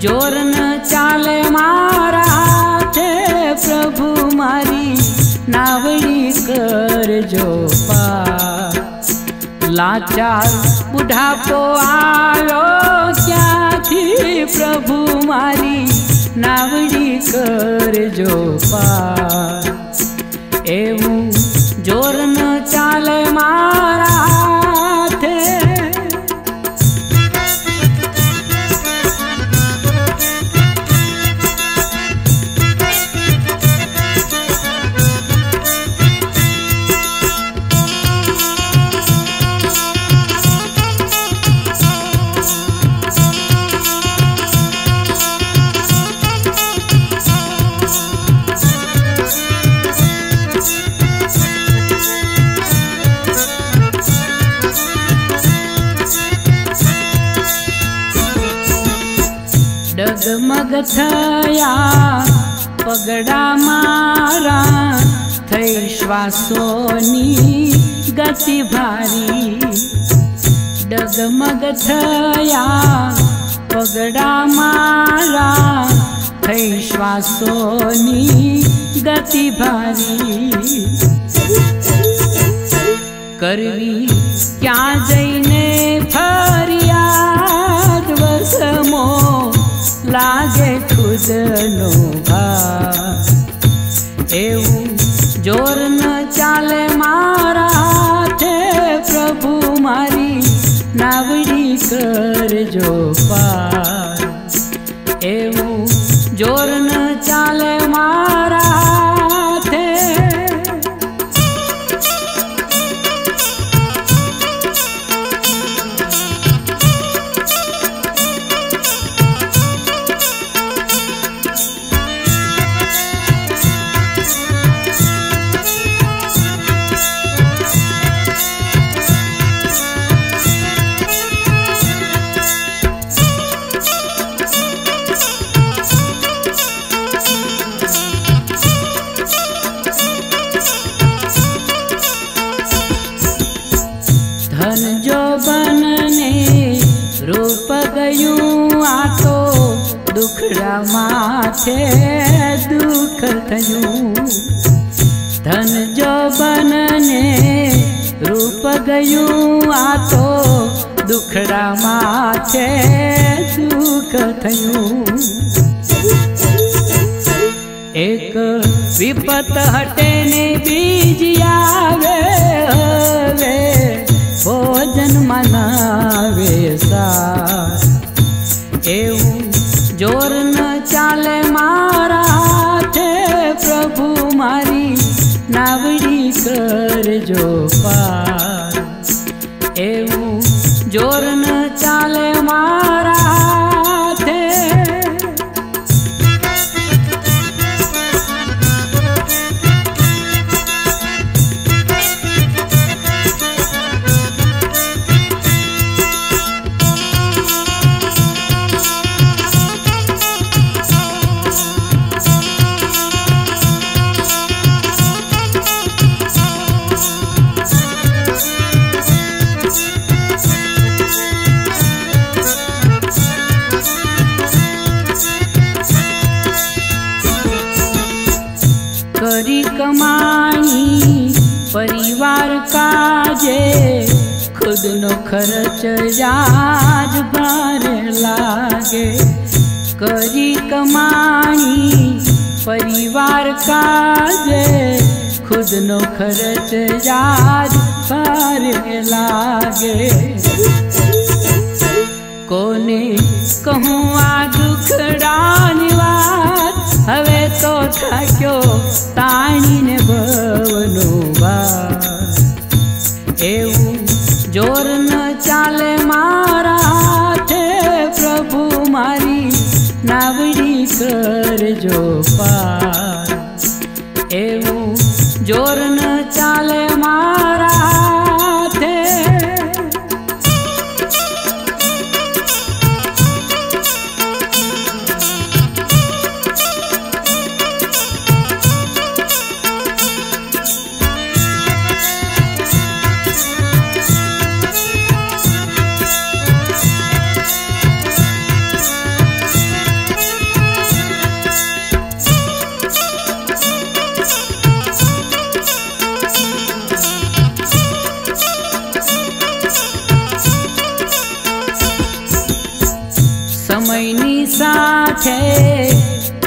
जोर न चाले मारा हाथे प्रभु मारी नावड़ी करजो पार। लाचार बुढ़ापो आयो क्यांथी प्रभु मारी नावड़ी करजो पार। एवं जोर न चाले मारा हाथे डगमग थया पगड़ा मारा थई श्वासोनी गति भारी। डगमग थया पगड़ा मारा थई श्वासोनी गति भारी। करवी क्या जईने फरियाद वसमो लागे खुद नो भार। एवं जोर न चाले मारा हाथे प्रभु मारी नावड़ी करजो पार। एवं जोर न चाले मारा हाथे धन जो बनने रूप गयूं आतो दुखड़ा माथे दुख थयूं। धन जो बनने रूप गयूं आतो दुखड़ा माथे दुख थयूं। एक विपत हटे ने बीज आवे हवे भोजन मनावे सार। एवं जोर न चाले मारा हाथे प्रभु मारी नावड़ी करजो पार। एवं जोर न चाले मारा हाथे करी कमाई परिवार काजे खुद नो खर्च याद बारे लागे। करी कमाई परिवार काजे खुद नो खर्च याद बारे लागे। कोने कहूँ आ दुखड़ानी बात हवे तो ठाक्यो ताणी ने भवनो बार। एवं जोर न चाले मारा हाथे प्रभु मारी नावड़ी करजो पार। एवं जोर न चाले मारा हाथे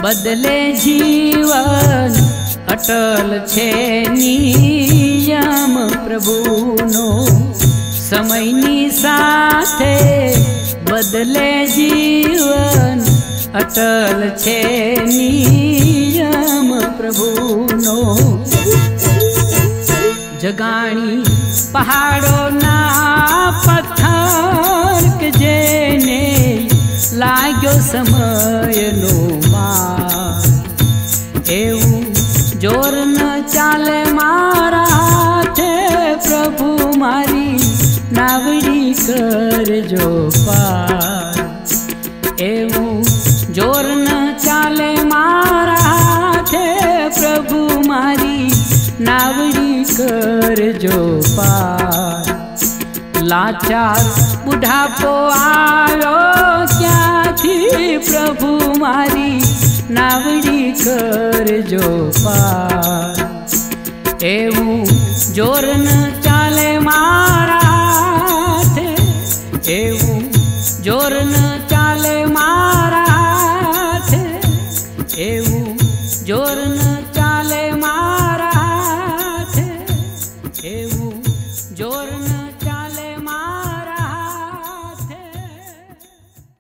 बदले जीवन अटल छे नियम प्रभुनो समयनी साथे बदले जीवन अटल छे नियम प्रभुनो जगाणी पहाड़ो ना पत्थर के जेने लाग्यो समय नो मार एवं जोर न चाले मारा थे प्रभु मारी नावड़ी कर जो पार एवं जोर न चाले मारा थे प्रभु मारी नावड़ी कर जो पार लाचार बुढ़ापो आयो क्या थी प्रभु मारी नावड़ी कर जो पार एवं जोर न चाले मारा थे एवं जोर न